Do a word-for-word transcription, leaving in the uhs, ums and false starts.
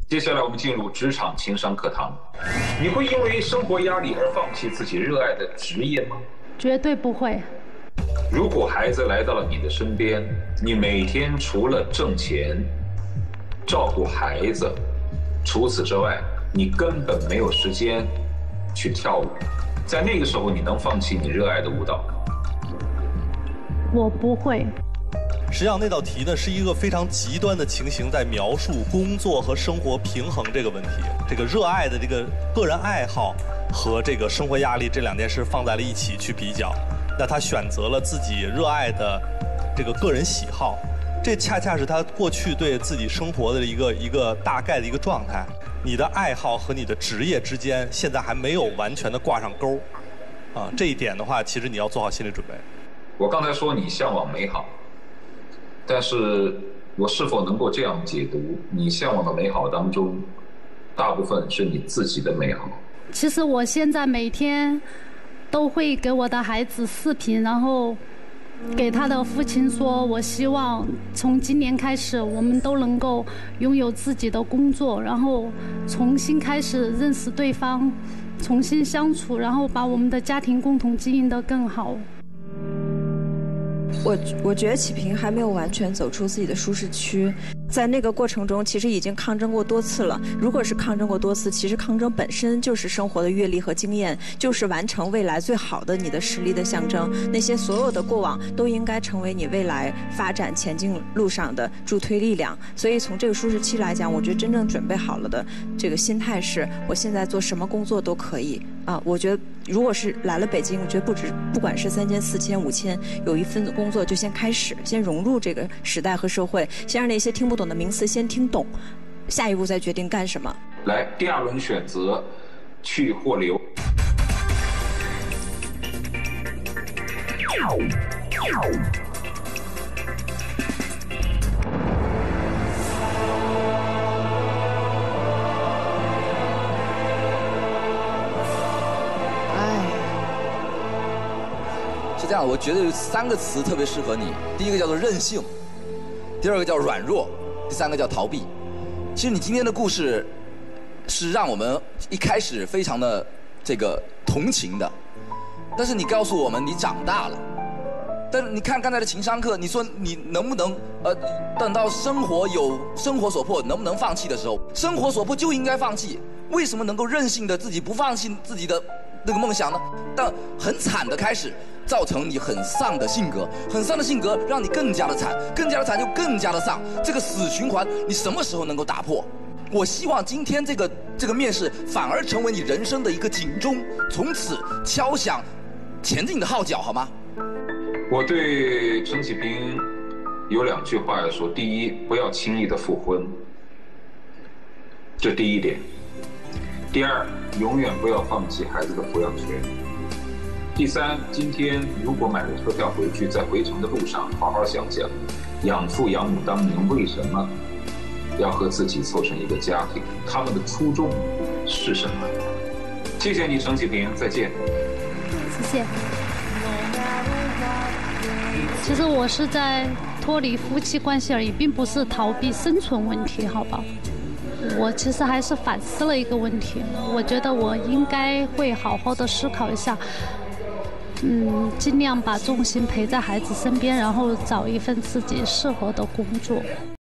接下来我们进入职场情商课堂。你会因为生活压力而放弃自己热爱的职业吗？ 绝对不会。 如果孩子来到了你的身边，你每天除了挣钱、照顾孩子，除此之外，你根本没有时间去跳舞。在那个时候，你能放弃你热爱的舞蹈吗？ 我不会。 实际上，那道题呢是一个非常极端的情形，在描述工作和生活平衡这个问题。这个热爱的这个个人爱好和这个生活压力这两件事放在了一起去比较，那他选择了自己热爱的这个个人喜好，这恰恰是他过去对自己生活的一个一个大概的一个状态。你的爱好和你的职业之间现在还没有完全的挂上钩，啊，这一点的话，其实你要做好心理准备。 我刚才说你向往美好。但是我是否能够这样解读，你向往的美好当中，大部分是你自己的美好？ 其实我现在每天都会给我的孩子视频，然后给他的父亲说，我希望从今年开始，我们都能够拥有自己的工作，然后重新开始认识对方，重新相处，然后把我们的家庭共同经营得更好。 我我觉得启平还没有完全走出自己的舒适区，在那个过程中其实已经抗争过多次了。如果是抗争过多次，其实抗争本身就是生活的阅历和经验，就是完成未来最好的你的实力的象征。那些所有的过往都应该成为你未来发展前进路上的助推力量。所以从这个舒适期来讲，我觉得真正准备好了的这个心态是，我现在做什么工作都可以啊。我觉得如果是来了北京，我觉得不止不管是三千、四千、五千，有一份工作就先开始，先融入这个时代和社会，先让那些听不懂的名词先听懂，下一步再决定干什么。 来，第二轮选择，去或留。 这样，我觉得有三个词特别适合你。第一个叫做任性，第二个叫软弱，第三个叫逃避。其实你今天的故事是让我们一开始非常的这个同情的，但是你告诉我们你长大了。但是你看刚才的情商课，你说你能不能呃等到生活有生活所迫，能不能放弃的时候，生活所迫就应该放弃。为什么能够任性的自己不放弃自己的那个梦想呢？但很惨的开始。造成你很丧的性格，很丧的性格让你更加的惨，更加的惨就更加的丧，这个死循环你什么时候能够打破？我希望今天这个这个面试反而成为你人生的一个警钟，从此敲响前进的号角，好吗？ 我对陈启平有两句话要说：第一，不要轻易的复婚，这第一点；第二，永远不要放弃孩子的抚养权。第三，今天如果买了车票回去，在回程的路上好好想想，养父养母当年为什么要和自己凑成一个家庭，他们的初衷是什么？谢谢你，陈启平，再见。 谢谢。其实我是在脱离夫妻关系而已，并不是逃避生存问题，好吧？我其实还是反思了一个问题，我觉得我应该会好好的思考一下。嗯，尽量把重心陪在孩子身边，然后找一份自己适合的工作。